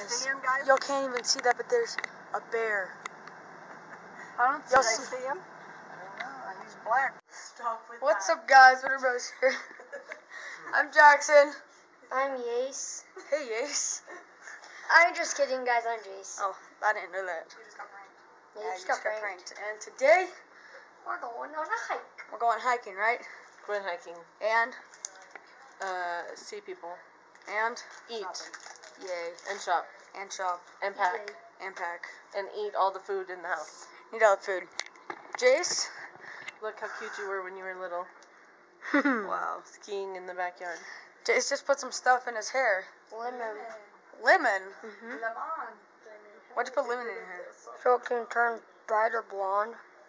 See him, guys? Y'all can't even see that, but there's a bear. I don't Y'all see him. I don't know. He's black. Stop with What's that. up, guys? Winter Bros here. I'm Jackson. I'm Yace. Hey, Yace. I'm just kidding, guys. I'm Jace. Oh, I didn't know that. You just got pranked. Yeah, Yeah, you just got pranked. And today, We're going on a hike. we're going hiking, right? Going hiking. And, See people. and, Eat. yay. And shop. And shop. And pack. And pack. And eat all the food in the house. Need all the food. Jace? Look how cute you were when you were little. Wow. Skiing in the backyard. Jace just put some stuff in his hair. Lemon. Lemon? Mm-hmm. Why'd you put lemon in your hair? So it can turn brighter blonde.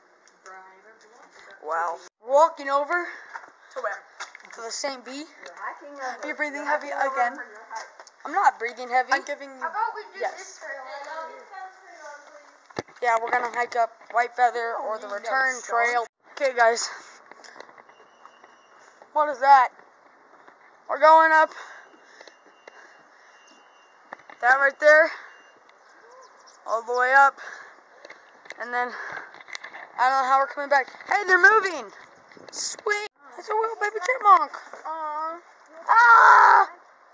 Wow. We're walking over To where? to the St. B. Hiking. You're breathing heavy again. I'm not breathing heavy. I'm giving you. about we do Yes. Yeah, we're gonna hike up White Feather or the return trail. Okay, guys. What is that? We're going up. That right there. All the way up. And then, I don't know how we're coming back. Hey, they're moving. Sweet. It's a little baby chipmunk. Aww. Ah!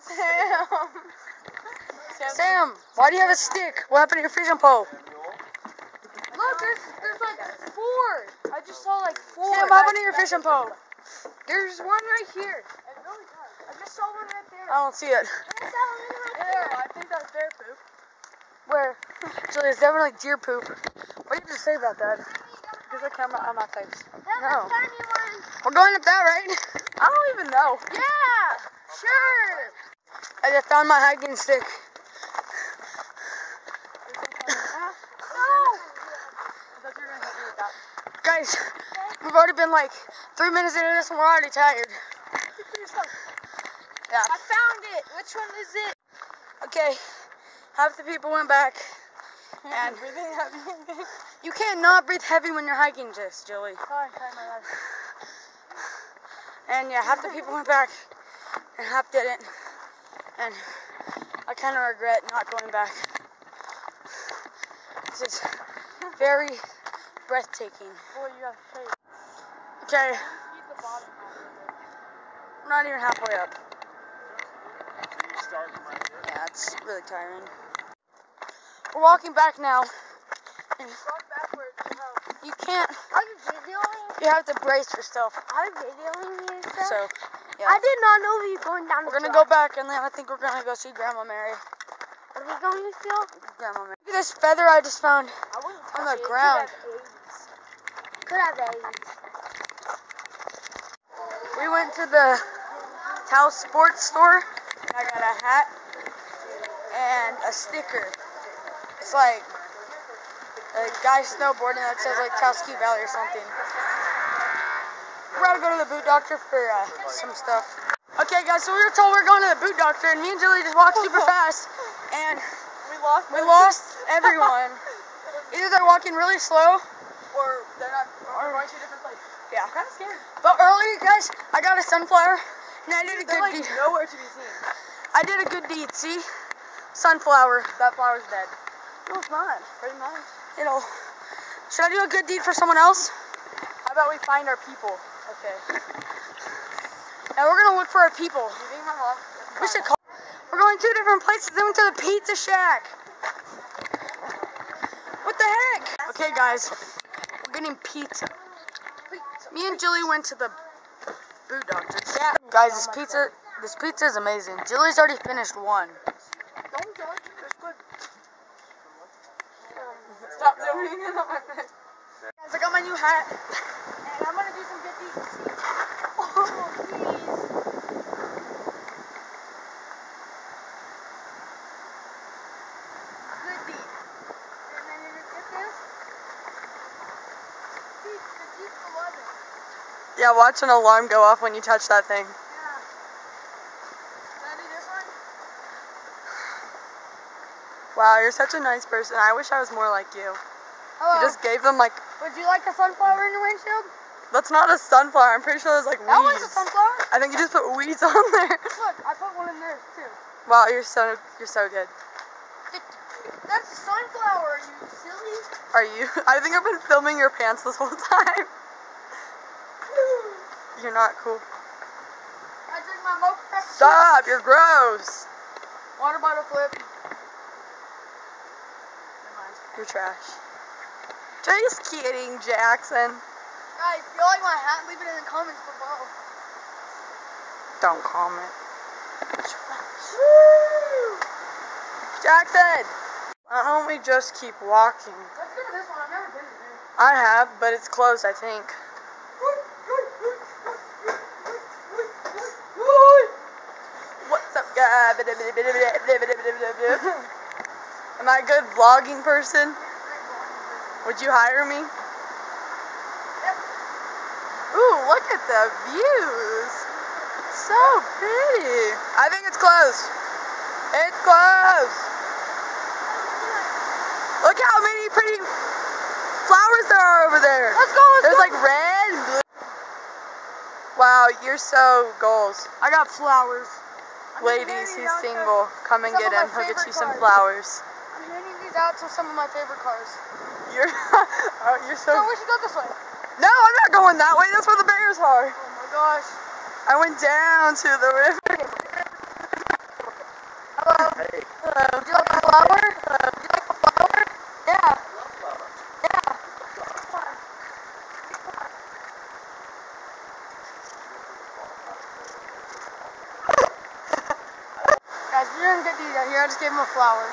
Sam. Sam, why do you have a stick? What happened to your fishing pole? Look, there's like 4. I just saw like 4. Sam, what happened to your fishing pole? There's one right here. I just saw one right there. I don't see it. I saw one right there. I think that's bear poop. Where? Actually, it's definitely deer poop. What did you just say about that? There's a camera on my face. No. Tiny one. We're going up that, right? I don't even know. Yeah, sure. I just found my hiking stick. Guys, we've already been like 3 minutes into this and we're already tired. Yeah. I found it. Which one is it? Okay, half the people went back. And breathing heavy. you can't not breathe heavy when you're hiking, just Julie. And yeah, half the people went back and half didn't. And I kind of regret not going back. This is very breathtaking. Boy, you have faith. Okay, Eat the bottom. we're not even halfway up. Yeah, it's really tiring. We're walking back now. And Walk backwards. you can't, Are you videoing? you have to brace yourself. Are you videoing me and stuff? So, yeah. I did not know we were going down We're the gonna drop. go back and then I think we're gonna go see Grandma Mary. Are we going to still? Grandma Mary. Look at this feather I just found on the ground. Could have AIDS. We went to the Taos Sports store and I got a hat and a sticker. It's like a guy snowboarding that says like Taos Ski Valley or something. We're gonna go to the boot doctor for some stuff. Okay guys, so we were told we were going to the boot doctor and me and Julie just walked super fast and we lost everyone. Either they're walking really slow Or they're not. Or going to a different place. yeah. I'm kind of scared. But earlier guys, I got a sunflower and I did a They're good like deed. nowhere to be seen. I did a good deed, see? Sunflower. That flower's dead. No, it's not. Pretty much. You know, should I do a good deed for someone else? How about we find our people? Okay. Now we're gonna look for our people. Do you think my mom? We should call. We're going 2 different places. Then we went to the Pizza Shack. What the heck? Okay, guys, we're getting pizza. Me and Julie went to the boot doctor. Yeah. Guys, this pizza is amazing. Julie's already finished one. Don't judge. It's good. Stop doing it on my face. Guys, I got my new hat. And I'm gonna do some good deeds. Oh, please. Good deed. And then you just get this. The Jeep 11. Yeah, watch an alarm go off when you touch that thing. Yeah. Can I do this one? Wow, you're such a nice person. I wish I was more like you. Hello. You just gave them like. Would you like a sunflower in your windshield? That's not a sunflower. I'm pretty sure there's like weeds. That one's a sunflower. I think you just put weeds on there. Look, I put one in there too. Wow, you're so good. That's a sunflower, are you silly? Are you? I think I've been filming your pants this whole time. You're not cool. I drink my mocha Pepsi. Stop, you're gross. Water bottle flip. You're trash. Just kidding, Jackson. Guys, if you like my hat, leave it in the comments below. Don't comment. Jackson! Why don't we just keep walking? Let's go to this one. I've never been here. I have, but it's closed, I think. What's up, guys? Am I a good vlogging person? Would you hire me? Ooh, look at the views. So pretty. I think it's closed. It's closed. Look how many pretty flowers there are over there. Let's go, There's like red and blue. Wow, you're so goals. I got flowers. Ladies, he's single. Come and some get of him. my He'll get you some favorite flowers. I'm handing these out to some of my favorite cars. You're, oh, you're so. So we should go this way. No, I'm not going that way. That's where the bears are. Oh my gosh. I went down to the river. Hello. Hello. Would you like a flower? Would you like a flower? Yeah. Yeah. Guys, we didn't get these out here. I just gave him a flower.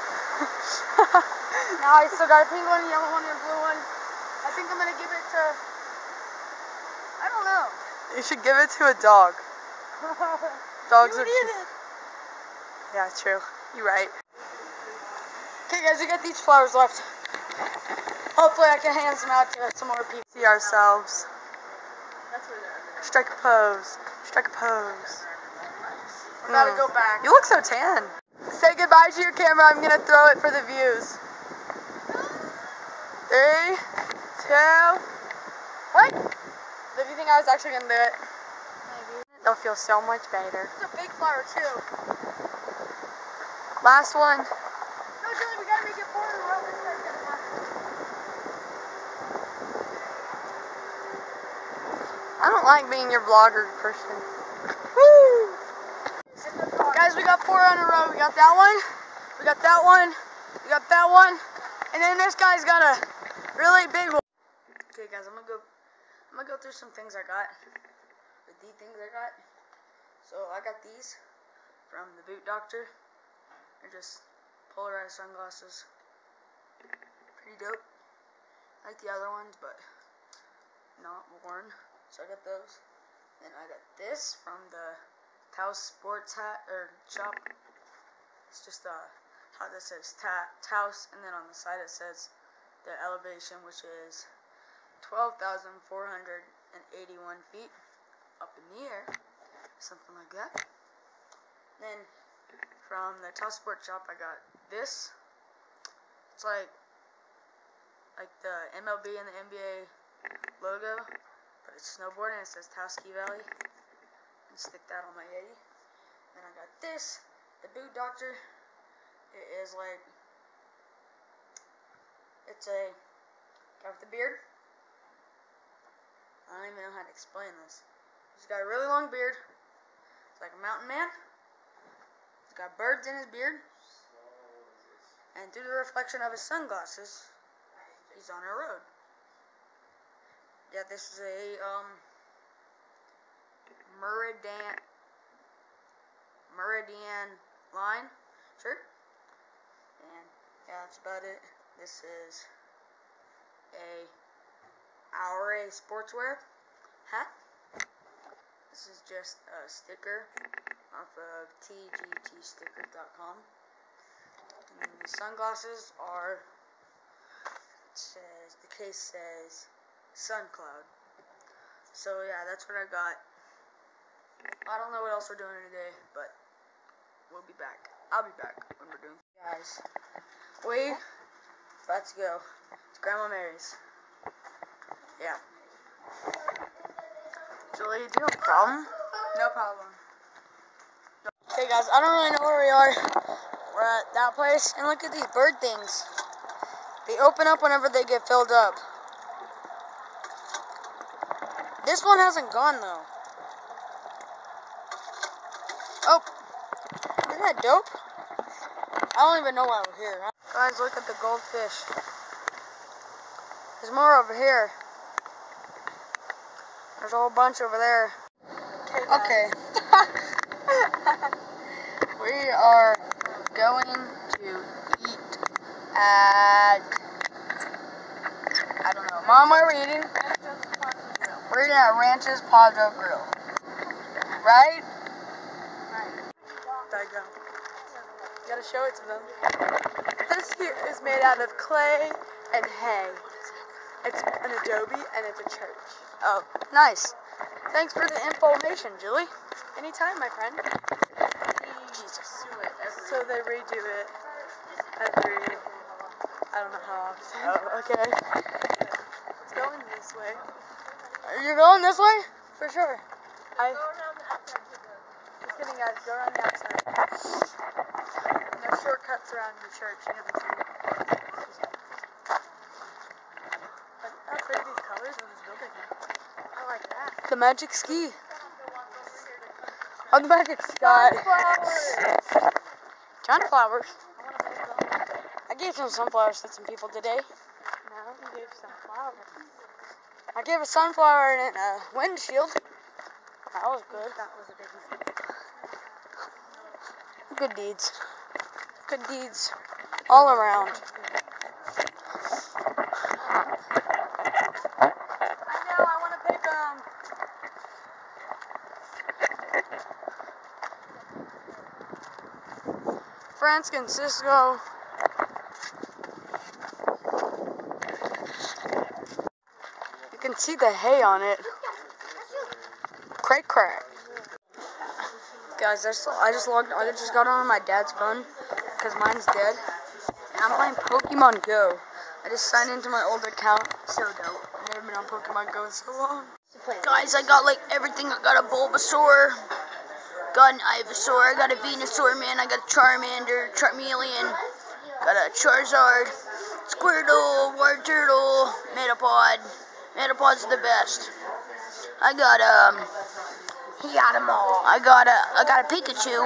Now I still got a pink one, a yellow one, and a blue one. I think I'm gonna give it to. I don't know. You should give it to a dog. Dogs You are need cute. it. Yeah, it's true. You're right. Okay, guys, we got these flowers left. Hopefully, I can hand some out to some more people. See ourselves. That's where they're. Strike a pose. Strike a pose. We gotta go back. You look so tan. Say goodbye to your camera. I'm gonna throw it for the views. 3, 2. What? Did you think I was actually gonna do it? Maybe. They'll feel so much better. It's a big flower too. Last one. No, Julie, we gotta make it 4 in a row. This guy's gonna happen. I don't like being your vlogger person. Woo! Guys, we got 4 in a row. We got that one. We got that one. We got that one. And then this guy's got a really big one. Okay, guys, I'm gonna go through some things I got. The things I got. So I got these from the Boot Doctor. They're just polarized sunglasses. Pretty dope. I like the other ones, but not worn. So I got those. Then I got this from the Taos Sports hat or shop. It's just how this says Taos, and then on the side it says the elevation, which is 12,481 feet up in the air, something like that. Then from the Taos Sports shop, I got this. It's like the MLB and the NBA logo, but it's snowboarding. It says Taos Ski Valley. And stick that on my Yeti. Then I got this, the Boot Doctor. It is like, it's a guy with a beard. I don't even know how to explain this. He's got a really long beard. It's like a mountain man. He's got birds in his beard. And through the reflection of his sunglasses, he's on a road. Yeah, this is a Meridian line shirt. And yeah, that's about it. This is a Aure Sportswear hat. This is just a sticker off of tgtstickers.com. And the sunglasses are, the case says Sun Cloud. So yeah, that's what I got. I don't know what else we're doing today, but we'll be back. I'll be back when we're doing. Guys, let's go. It's Grandma Mary's. Yeah. Julie, do you have a problem? No problem. Okay guys, I don't really know where we are. We're We're at that place, and look at these bird things. They open up whenever they get filled up. This one hasn't gone though. Oh, isn't that dope? I don't even know why we're here. Guys, look at the goldfish. There's more over here. There's a whole bunch over there. Okay. We are going to eat at, I don't know. Mom, where are we eating? We're eating at Ranch's Padre Grill. Right? There you go. You gotta show it to them. This here is made out of clay and hay. It's an adobe and it's a church. Oh, nice. Thanks for the information, Julie. Anytime, my friend. Jesus. So they redo it every, I don't know how often. Oh, okay. It's going this way. You're going this way? For sure. Just kidding, guys. Go around the outside. No shortcuts around the church. You haven't seen it. But how pretty these colors on this building are. I like that. The magic ski. Oh, the magic sky. Sunflowers. I want to make them. I gave some sunflowers to some people today. No, you gave some flowers. I gave a sunflower and a windshield. That was good. That was a big mistake. Good deeds. Good deeds all around. I know, I want to pick them. Francisco. You can see the hay on it. Crack crack. Guys, I just got on my dad's phone because mine's dead. And I'm playing Pokemon Go. I just signed into my old account. So dope. I've never been on Pokemon Go in so long. Guys, I got like everything. I got a Bulbasaur, got an Ivysaur, I got a Venusaur, man. I got a Charmander, Charmeleon, got a Charizard, Squirtle, War Turtle, Metapod. Metapod's the best. I got he got them all. I got a Pikachu.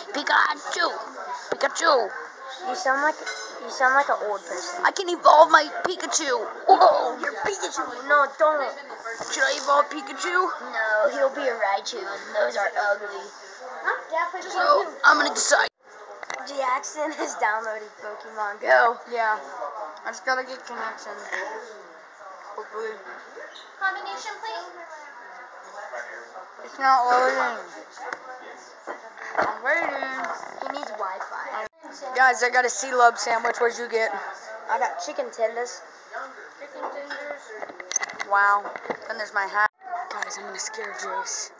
Pikachu. You sound like an old person. I can evolve my Pikachu. Whoa. You're Pikachu. No, don't. Should I evolve Pikachu? No, he'll be a Raichu, and those are ugly. So I'm gonna decide. Jackson has downloaded Pokemon Go. Yeah. I just gotta get connection. Hopefully. Combination, please. It's not loading. I'm waiting. He needs Wi-Fi. Guys, I got a C-Lub sandwich. What'd you get? I got chicken tenders. Wow. And there's my hat. Guys, I'm gonna scare Jace.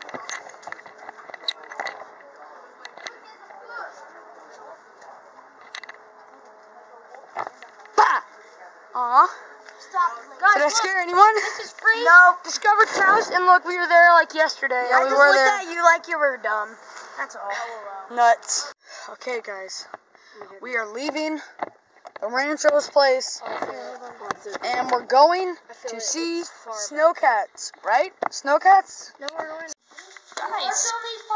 Bah! Aw. Stop. Did I scare anyone? This is free. No. Discovered House, and look, we were there like yesterday. I we just were looked there. at you like you were dumb. That's all. Nuts. Okay, guys. We are leaving the Rancho's place, and we're going to see snowcats, right? Snowcats? No, we're going. Guys,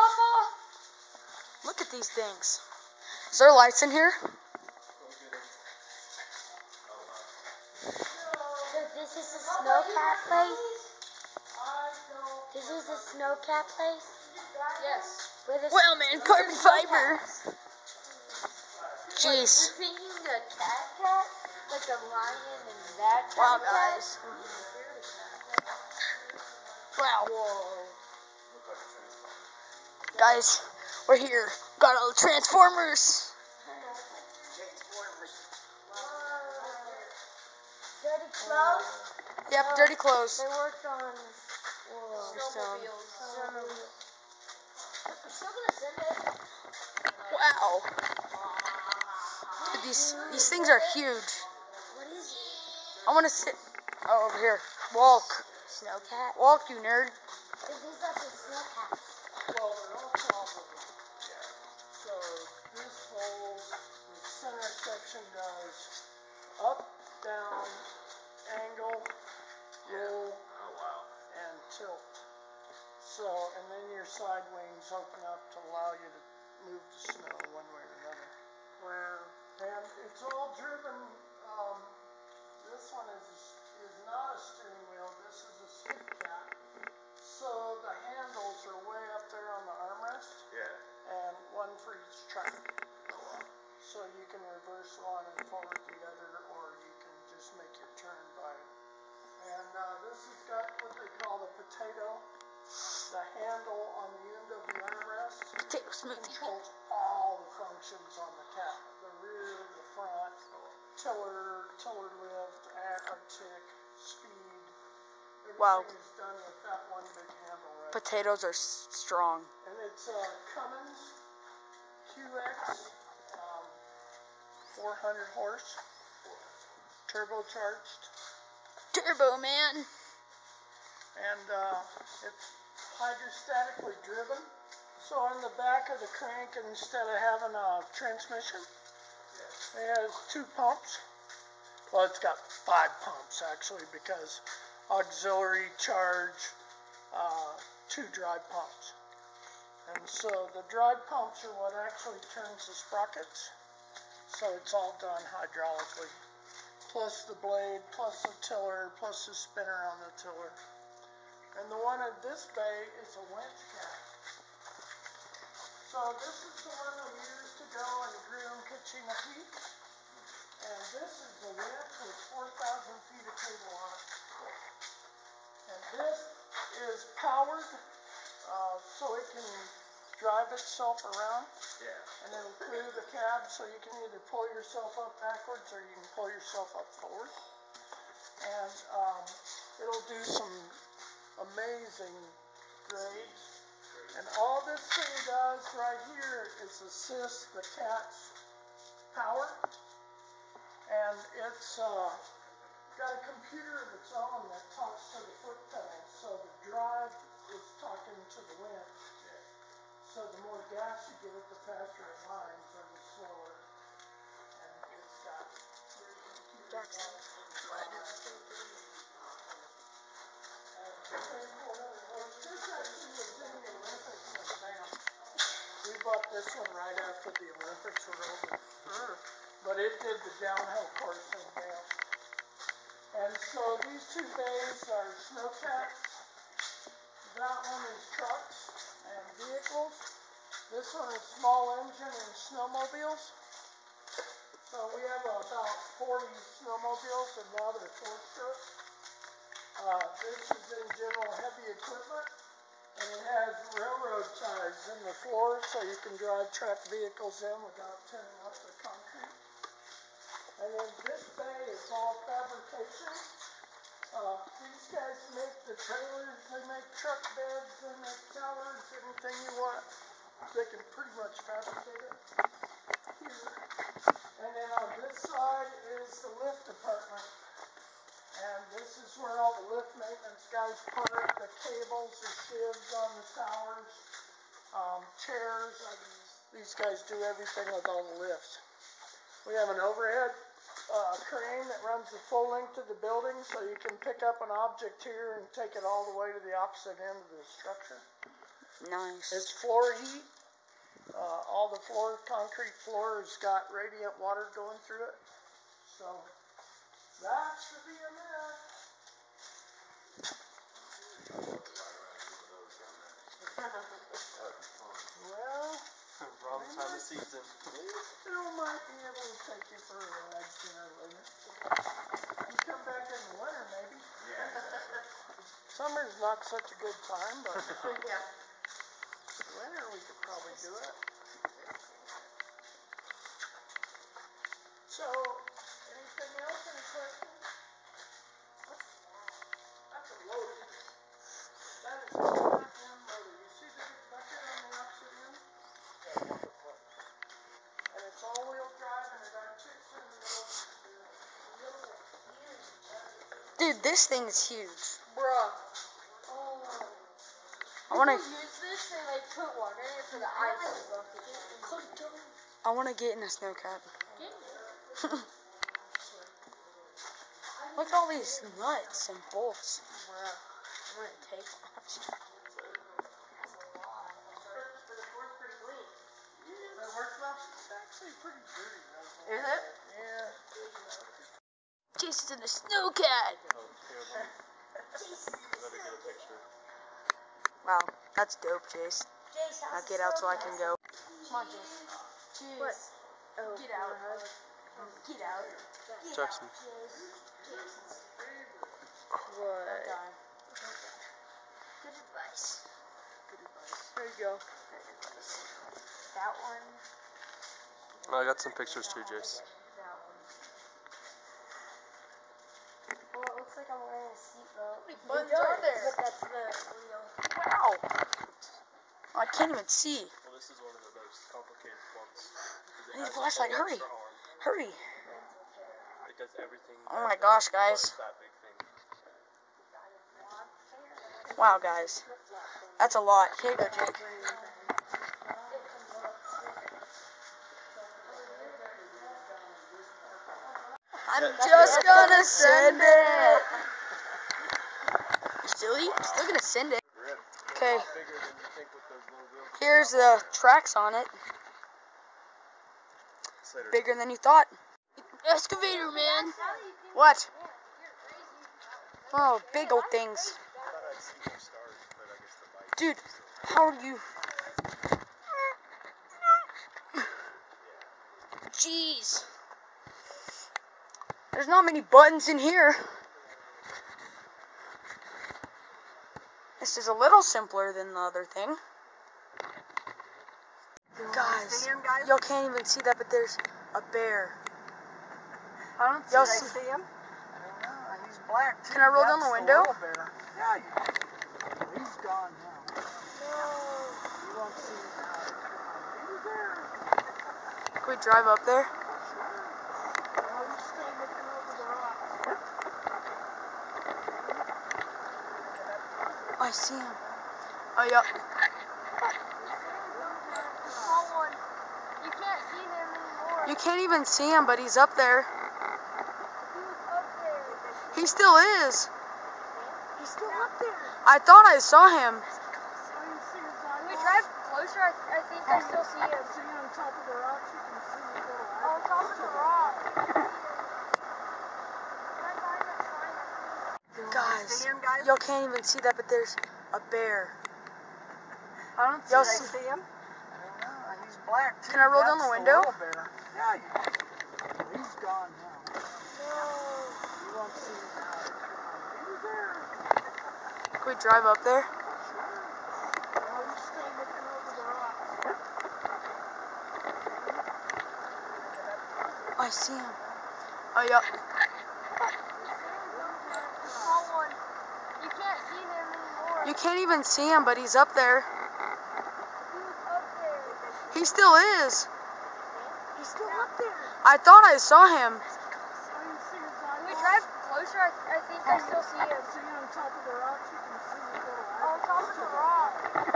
look at these things. Is there lights in here? So this is a snowcat place? This is a snowcat place? Yes. Where the Well, man, carbon fiber. Jeez. We're thinking a cat, like a lion and that kind Wow, of cat? guys. Wow. Guys, we're here. Got all the Transformers. Dirty clothes? Yep, dirty clothes. They worked on Snowmobiles. I'm still gonna send it. Wow. Dude, these things are huge. What is it? I want to sit. Oh, over here. Walk. Snowcat? Walk, you nerd. These are the snowcats. holes. The center section does up, down, angle, roll, and tilt. So, and then your side wings open up to allow you to move the snow one way or another. Wow. And it's all driven, this one is not a steering wheel, this is a stick cap. So the handles are way up there on the armrest. And one for each track. So you can reverse one and forward the other, or you can just make your turn by it. And this has got what they call the potato. The handle on the end of the armrest Potato smoothie. controls all the functions on the cab. The rear, the front, tiller lift, arctic, speed. Everything Wow. is done with that one big handle right there. Potatoes are strong. And it's Cummins QX 400 horse, turbocharged, Turbo man. and it's hydrostatically driven. So on the back of the crank, instead of having a transmission, it has 2 pumps. Well, it's got 5 pumps actually, because auxiliary charge, 2 dry pumps. And so the dry pumps are what actually turns the sprockets. So it's all done hydraulically. Plus the blade, plus the tiller, plus the spinner on the tiller. And the one in this bay is a winch cap. So this is the one we use to go and groom Kachina Peak. And this is the winch with 4,000 feet of cable on it. And this is powered so it can drive itself around. And it'll clear the cab, so you can either pull yourself up backwards or you can pull yourself up forward. And it'll do some amazing grades. And all this thing does right here is assist the cat's power. And it's got a computer of its own that talks to the foot pedal. So the drive is talking to the wind. So the more gas you give it, the faster it lines, or the slower. And it's got That's this actually was in the Olympics in Banff. We bought this one right after the Olympics were over. But it did the downhill course in Banff. And so these 2 bays are snowcats. That one is trucks and vehicles. This one is small engine and snowmobiles. So we have about 40 snowmobiles, and now they're 4-stroke. This is in general heavy equipment, and it has railroad ties in the floor, so you can drive track vehicles in without tearing up the concrete. And then this bay is all fabrication. These guys make the trailers, they make truck beds, they make towers, anything you want. They can pretty much fabricate it here. And then on this side is the lift department. And this is where all the lift maintenance guys park, the cables, the shivs on the towers, chairs. These guys do everything with all the lifts. We have an overhead crane that runs the full length of the building, so you can pick up an object here and take it all the way to the opposite end of the structure. nice. It's floor heat. All the concrete floor has got radiant water going through it. So that's the BMX. Well, wrong time of season. we still might be able to take you for a ride sooner or later. You come back in the winter, maybe. Summer's not such a good time, but winter we could probably do it. So, anything else? Any questions? That's a loader. That is a front end loader. You see the big bucket on the opposite end? And it's all-wheel drive, and it articulates in the middle. Dude, this thing is huge. Bruh. I wanna. Use this and like put water in it for the ice bucket. I want to get in a snowcat. Look at all these nuts and bolts. I'm gonna take one. That works well? It's actually pretty dirty, though. Is it? Yeah. Jason's in a snowcat. Oh, here, let me get a picture. Wow, that's dope, Jace. Now get out so I can go. Come on, Jace. What? Oh, Get out. Get out. Jackson. What? Good advice. There you go. That one. I got some pictures too, Jace. Well, it looks like I'm wearing a seatbelt. How many buttons are there? But that's the wheel. Wow. I can't even see. Well, this is one of the most complicated ones. I need a flashlight. Hurry. Hurry. It does everything. Oh my gosh, guys. That big thing. Wow, guys. That's a lot. Here you go, Jake. I'm just gonna send it. You silly? I'm still gonna send it. Okay. Bigger than you think with those little wheels. Here's the tracks on it. Later. Bigger than you thought. Excavator, man. What? Oh, big old things. I thought I'd see more stars, but I guess the light. Dude, how are you? Jeez. There's not many buttons in here. This is a little simpler than the other thing. Guys, y'all can't even see that, but there's a bear. I don't Y'all see see? him. I don't know. He's black, too. Can I roll down the That's window? little bear. Yeah, you can. He's gone now. You won't see him now. He's there. Can we drive up there? Oh, he's still looking over the rock. Oh, I see him. Oh, yep. You can't see him anymore. You can't even see him, but he's up there. He was up there. He still is. He's still up there. I thought I saw him. Can we drive closer? I think I still see him. See on top of the rocks, you can see his little eye. On top of the rock. Guys, y'all can't even see that, but there's a bear. I don't Y'all see see? him. I don't know. He's black, too. Can I roll down the That's window? little bear. Yeah, you can. He's gone now. You won't see him now. He's there. Can we drive up there? Oh, he's still looking over the rock. Oh, I see him. Oh, yep. You can't see him anymore. You can't even see him, but he's up there. He was up there. He still is. He's still up there. I thought I saw him. Can we drive closer? I think I still see him. See on top of the rocks, you can see his little eye. On top of the rock.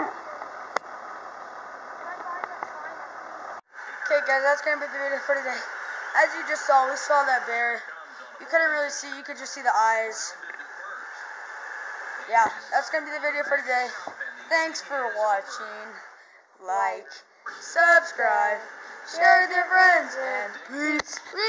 Okay, guys, that's going to be the video for today. As you just saw, we saw that bear. You couldn't really see, you could just see the eyes. Yeah, that's going to be the video for today. Thanks for watching. Like, subscribe, share with your friends, and peace.